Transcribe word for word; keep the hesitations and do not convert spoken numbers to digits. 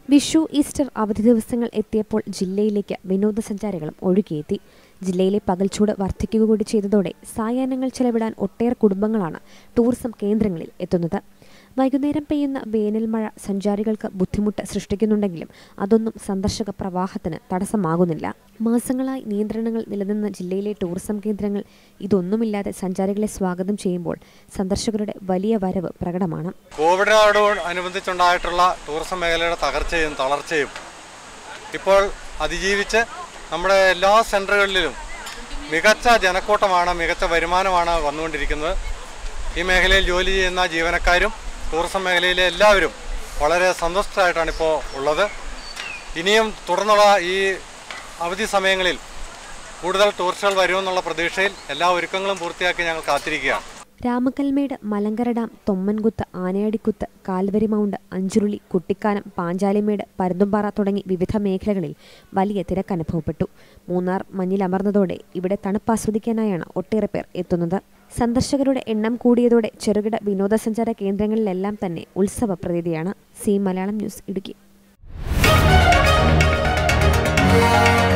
Vishu Easter അവധി ദിവസങ്ങൾ എത്തിയപ്പോൾ ജില്ലയിലേക്ക് വിനോദസഞ്ചാരികളും ഒഴുകിയെത്തി. ജില്ലയിലെ പകൽച്ചൂട് വർദ്ധിക്കുക കൂടി ചെയ്തതോടെ സായാഹ്നങ്ങൾ ചെലവിടാൻ ഒട്ടേറെ കുടുംബങ്ങളാണ് ടൂറിസം കേന്ദ്രങ്ങളിൽ എത്തുന്നത്. വൈകുന്നേരം പെയ്യുന്ന വേനൽ മഴ സഞ്ചാരികൾക്ക് ബുദ്ധിമുട്ട് സൃഷ്ടിക്കുന്നുണ്ടെങ്കിലും അതൊന്നും സന്ദർശക പ്രവാഹത്തിന് തടസ്സമാകുന്നില്ല. മാസങ്ങളായി നിയന്ത്രണങ്ങൾ നിലനിന്ന ജില്ലയിലെ ടൂറിസം കേന്ദ്രങ്ങൾ ഇതൊന്നുമില്ലാതെ സഞ്ചാരികളെ സ്വാഗതം ചെയ്യുമ്പോൾ സന്ദർശകരുടെ വലിയ വരവ് പ്രകടമാണ്. കോവിഡിനോട് അനുബന്ധിച്ചുണ്ടായിട്ടുള്ള ടൂറിസം മേഖലയുടെ തകർച്ചയും തളർച്ചയും ഇപ്പോൾ അതിജീവിച്ച് നമ്മുടെ എല്ലാ സെൻറ്ററുകളിലും മികച്ച ജനക്കൂട്ടമാണ്, മികച്ച വരുമാനമാണ് വന്നുകൊണ്ടിരിക്കുന്നത്. ഈ മേഖലയിൽ ജോലി ചെയ്യുന്ന ജീവനക്കാരും ടൂറിസം മേഖലയിലെ എല്ലാവരും വളരെ സന്തുഷ്ടരായിട്ടാണ് ഇപ്പോൾ ഉള്ളത്. ഇനിയും തുടർന്നുള്ള ഈ അവധി സമയങ്ങളിൽ കൂടുതൽ ടൂറിസ്റ്റുകൾ വരുമെന്നുള്ള പ്രതീക്ഷയിൽ എല്ലാ ഒരുക്കങ്ങളും പൂർത്തിയാക്കി ഞങ്ങൾ കാത്തിരിക്കുകയാണ്. Ramakkalmedu, Malankara dam, Thommankuthu, Anayadikuthu, Calvary Mount, Anchuruli, Kuttikkanam, Panchalimedu, Parunthumpara തുടങ്ങി വിവിധ മേഖലകളിൽ വലിയ തിരക്ക് അനുഭവപ്പെട്ടു. മൂന്നാർ മഞ്ഞിലമർന്നതോടെ ഇവിടെ തണുപ്പാസ്വദിക്കാനായാണ് ഒട്ടേറെ പേർ എത്തുന്നത്. സന്ദർശകരുടെ എണ്ണം കൂടിയതോടെ ചെറുകിട വിനോദസഞ്ചാര കേന്ദ്രങ്ങളിലെല്ലാം തന്നെ ഉത്സവ പ്രതീതിയാണ്. സീ മലയാളം ന്യൂസ്, ഇടുക്കി.